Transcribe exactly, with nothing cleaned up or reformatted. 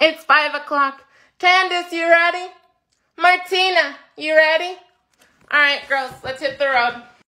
It's five o'clock. Candace, you ready? Martina, you ready? All right, girls, let's hit the road.